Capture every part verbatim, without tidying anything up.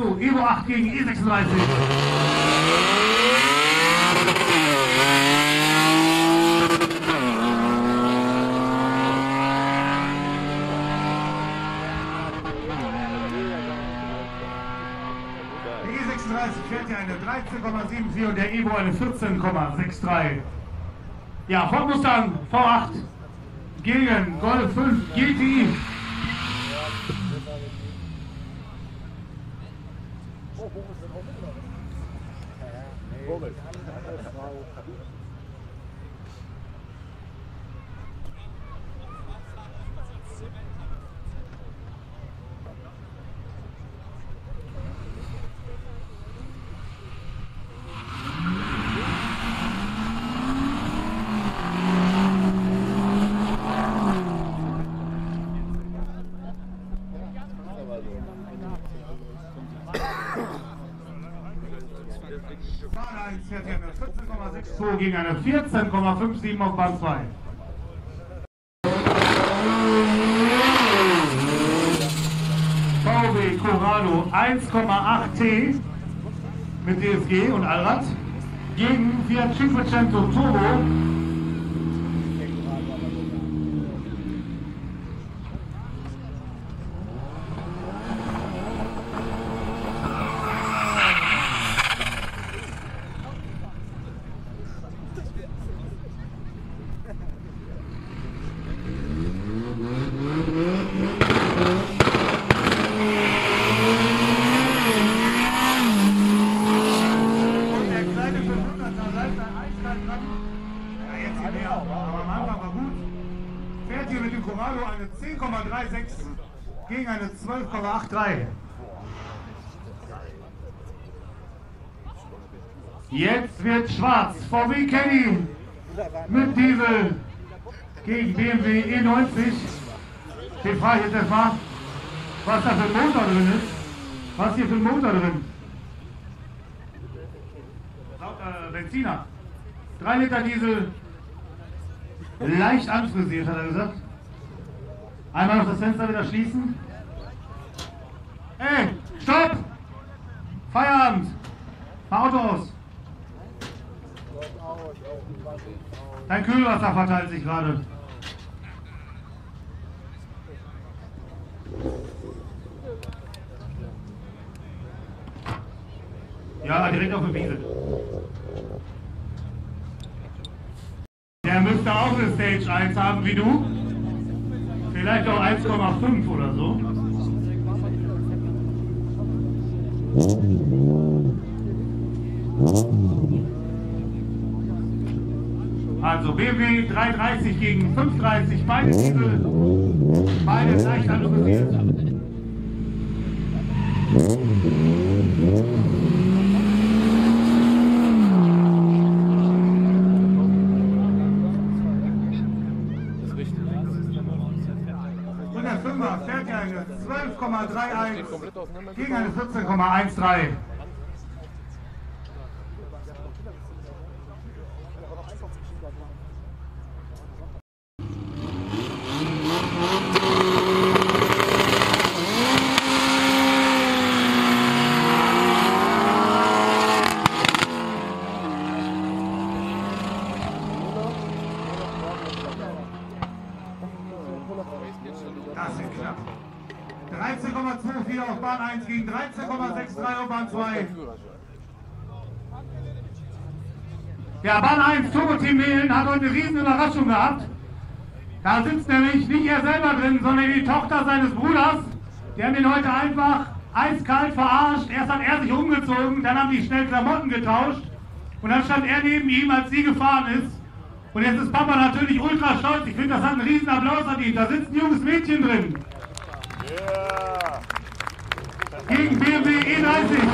So, Evo acht gegen E sechsunddreißig. Der E sechsunddreißig fährt hier eine dreizehn Komma vierundsiebzig und der Evo eine vierzehn Komma dreiundsechzig. Ja, Ford Mustang V acht gegen Golf fünf G T I. eins fährt hier eine vierzehn Komma zweiundsechzig gegen eine vierzehn Komma siebenundfünfzig auf Bahn zwei. V W Corrado eins Komma acht T mit D S G und Allrad gegen Fiat Cinquecento Turbo. Mit dem Corrado eine zehn Komma sechsunddreißig gegen eine zwölf Komma dreiundachtzig. Jetzt wird schwarz. V W Caddy mit Diesel gegen B M W E neunzig. Den frage ich jetzt erstmal, was da für ein Motor drin ist. Was hier für ein Motor drin? Äh, Benziner. drei Liter Diesel. Leicht anfrisiert, hat er gesagt. Einmal noch das Fenster wieder schließen. Ey, stopp! Feierabend! Fahr Auto aus! Dein Kühlwasser verteilt sich gerade. Ja, direkt auf der Wiese. Der müsste auch eine Stage eins haben wie du. Vielleicht auch eins Komma fünf oder so. Also B M W dreihundertdreißig gegen fünfhundertdreißig, beide Diesel, beide leicht anfrisiert. Der Fünfer fährt ja eine zwölf Komma einunddreißig gegen eine vierzehn Komma dreizehn. Das ist knapp. dreizehn Komma vierundzwanzig auf Bahn eins gegen dreizehn Komma dreiundsechzig auf Bahn zwei. Ja, Bahn eins Turbo Team Mehlen hat heute eine riesen Überraschung gehabt. Da sitzt nämlich nicht er selber drin, sondern die Tochter seines Bruders. Die haben ihn heute einfach eiskalt verarscht. Erst hat er sich umgezogen, dann haben die schnell Klamotten getauscht. Und dann stand er neben ihm, als sie gefahren ist. Und jetzt ist Papa natürlich ultra stolz. Ich finde, das hat einen riesen Applaus verdient. Da sitzt ein junges Mädchen drin. Yeah. Gegen B M W E dreißig.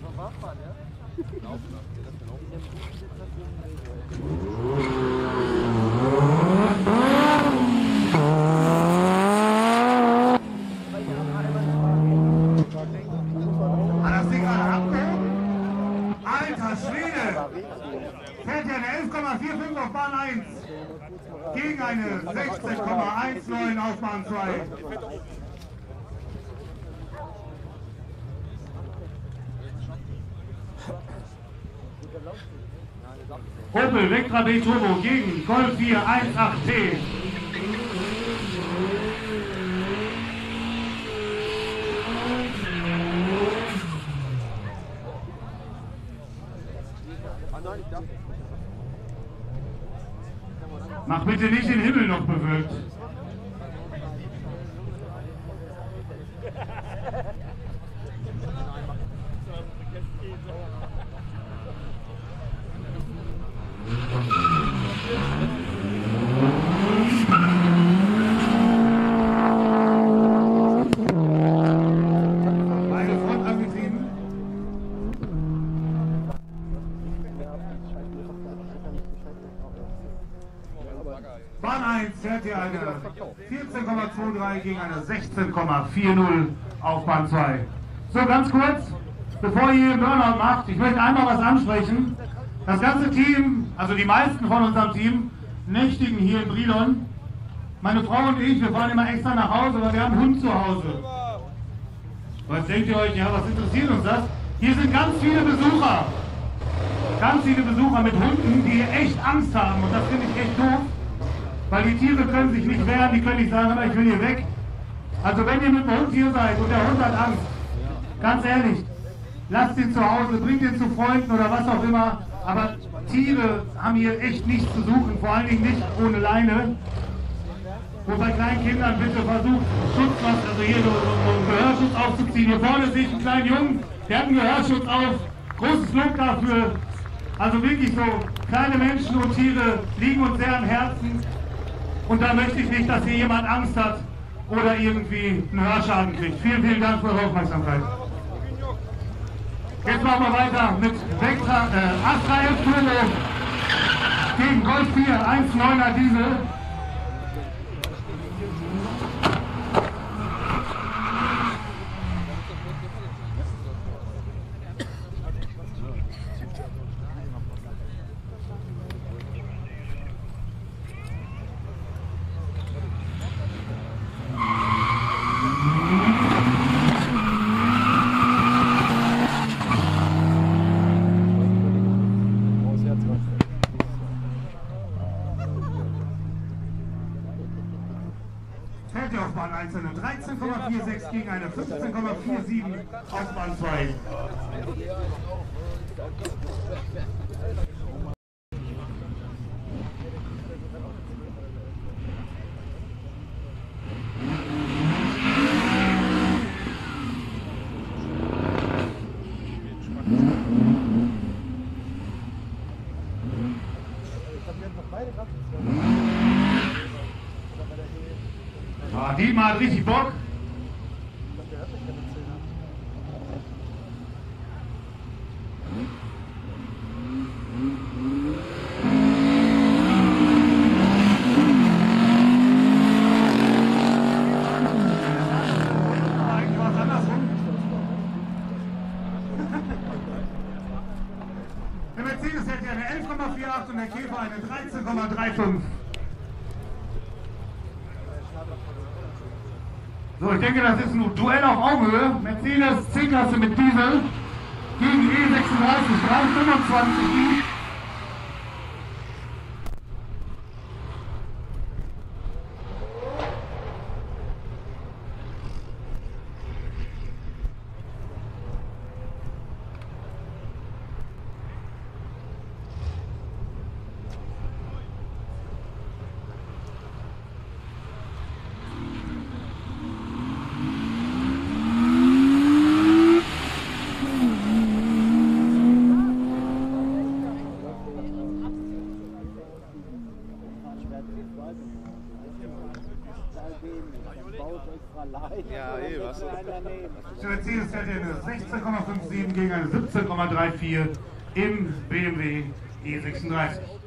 Laufen, sechzehn Komma neunzehn auf Bahn zwei. Opel Vectra B Turbo gegen Golf vier eins acht T. Mach bitte nicht den Himmel noch bewölkt. Beide Front angetrieben. Bahn eins fährt hier eine vierzehn Komma drei gegen eine sechzehn Komma vierzig auf Bahn zwei. So, ganz kurz, bevor ihr einen Burnout macht, ich möchte einmal was ansprechen. Das ganze Team, also die meisten von unserem Team, nächtigen hier in Brilon. Meine Frau und ich, wir fahren immer extra nach Hause, weil wir haben einen Hund zu Hause. Was denkt ihr euch, ja, was interessiert uns das? Hier sind ganz viele Besucher. Ganz viele Besucher mit Hunden, die echt Angst haben. Und das finde ich echt doof. Weil die Tiere können sich nicht wehren, die können nicht sagen, aber ich will hier weg. Also wenn ihr mit dem Hund hier seid und der Hund hat Angst, ganz ehrlich, lasst ihn zu Hause, bringt ihn zu Freunden oder was auch immer. Aber Tiere haben hier echt nichts zu suchen, vor allen Dingen nicht ohne Leine. Und bei kleinen Kindern bitte versucht, Schutzmaske, also hier so, so einen Gehörschutz aufzuziehen. Hier vorne sehe ich einen kleinen Jungen, der hat einen Gehörschutz auf. Großes Lob dafür. Also wirklich so, kleine Menschen und Tiere liegen uns sehr am Herzen. Und da möchte ich nicht, dass hier jemand Angst hat oder irgendwie einen Hörschaden kriegt. Vielen, vielen Dank für eure Aufmerksamkeit. Jetzt machen wir weiter mit Vectra, äh, Astra F Turbo gegen Golf vier eins neuner Diesel. Fährt ihr auf Bahn eins eine dreizehn Komma sechsundvierzig gegen eine fünfzehn Komma siebenundvierzig auf Bahn zwei. Ah, Dietmar hat richtig Bock. Eigentlich war es andersrum. Der Mercedes hätte eine elf Komma achtundvierzig und der Käfer eine dreizehn Komma fünfunddreißig. So, ich denke, das ist ein Duell auf Augenhöhe. Mercedes C-Klasse mit Diesel gegen E sechsunddreißig dreihundertfünfundzwanzig. Ja, eh, was? Der Mercedes fährt hier eine sechzehn Komma siebenundfünfzig gegen eine siebzehn Komma vierunddreißig im B M W E sechsunddreißig.